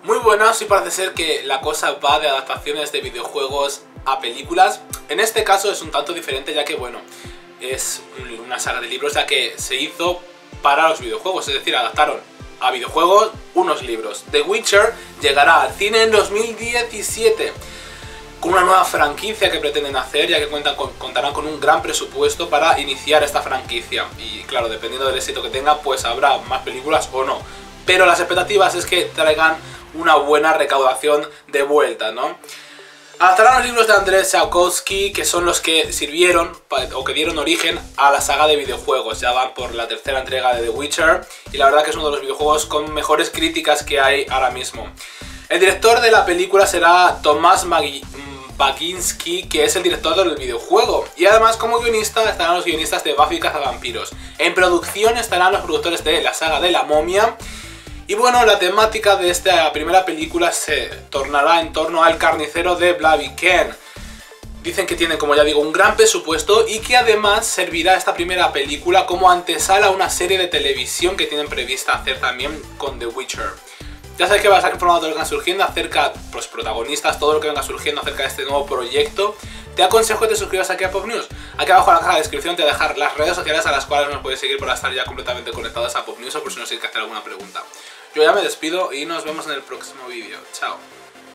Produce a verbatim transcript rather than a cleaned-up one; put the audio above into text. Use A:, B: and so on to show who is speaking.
A: Muy buenas, y parece ser que la cosa va de adaptaciones de videojuegos a películas. En este caso es un tanto diferente, ya que bueno, es una saga de libros ya que se hizo para los videojuegos, es decir, adaptaron a videojuegos unos libros. The Witcher llegará al cine en dos mil diecisiete con una nueva franquicia que pretenden hacer, ya que cuentan con, contarán con un gran presupuesto para iniciar esta franquicia. Y claro, dependiendo del éxito que tenga, pues habrá más películas o no. Pero las expectativas es que traigan una buena recaudación de vuelta, ¿no? Adaptarán los libros de Andrzej Sapkowski, que son los que sirvieron o que dieron origen a la saga de videojuegos. Ya van por la tercera entrega de The Witcher y la verdad que es uno de los videojuegos con mejores críticas que hay ahora mismo. El director de la película será Tomasz Baginski, que es el director del videojuego, y además como guionista estarán los guionistas de Buffy Cazavampiros. En producción estarán los productores de la saga de La Momia. Y bueno, la temática de esta primera película se tornará en torno al carnicero de Blaviken. Dicen que tienen, como ya digo, un gran presupuesto y que además servirá esta primera película como antesala a una serie de televisión que tienen prevista hacer también con The Witcher. Ya sabéis que va a estar informado de lo que venga surgiendo acerca de los protagonistas, todo lo que venga surgiendo acerca de este nuevo proyecto. Te aconsejo que te suscribas aquí a Pop News. Aquí abajo en la caja de descripción te voy a dejar las redes sociales a las cuales nos puedes seguir para estar ya completamente conectados a Pop News o por si nos tienes que hacer alguna pregunta. Yo ya me despido y nos vemos en el próximo vídeo. Chao.